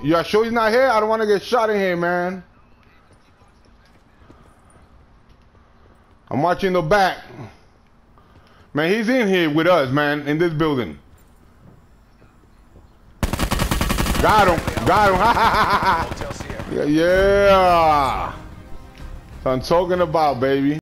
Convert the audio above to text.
You are sure he's not here? I don't want to get shot in here, man. I'm watching the back. Man, he's in here with us, man, in this building. Got him. Got him. Yeah. That's what I'm talking about, baby.